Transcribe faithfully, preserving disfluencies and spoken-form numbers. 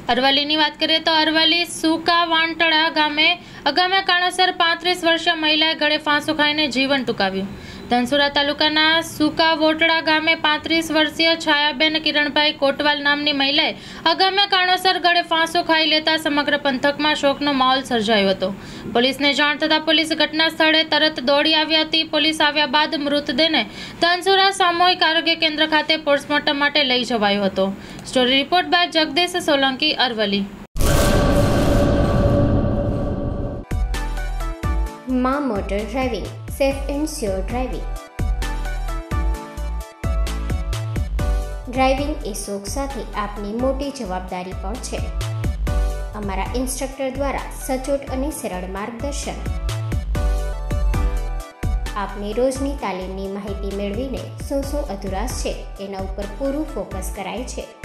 અરવલ્લીની વાત કરીએ તો અરવલ્લી સુકાવાંટડા ગામે અગામે કારણોસર પાંત્રીસ વર્ષીય મહિલાએ ગળે ફાંસો ખાઈને જીવન ટૂંકાવ્યું। ધનસુરા તાલુકાના સુકાવોટડા ગામે પાંત્રીસ વર્ષીય છાયાબેન કિરણભાઈ કોટવાલ નામની મહિલાએ અગામે કારણોસર ગળે ફાંસો ખાઈ લેતા સમગ્ર પંથકમાં શોકનો માહોલ સર્જાયો હતો। પોલીસને જાણ થતાં પોલીસ ઘટના સ્થળે તરત દોડી આવી હતી। પોલીસ આવ્યા બાદ મૃતદેહને ધનસુરા સામૂહિક આરોગ્ય કેન્દ્ર ખાતે પોસ્ટમોર્ટમ માટે લઈ જવાયો હતો। Story report by Jagdish Solanki, Aravalli. માં motor driving, safe and sure driving. Driving એ શોખ સાથે આપની મોટી જવાબદારી પણ છે। અમારા ઇન્સ્ટ્રક્ટર દ્વારા સચોટ અને સરળ માર્ગદર્શન આપની રોજની તાલીમની માહિતી મેળવીને શું શું અધુરાશ છે એના ઉપર પૂરું ફોકસ કરાય છે।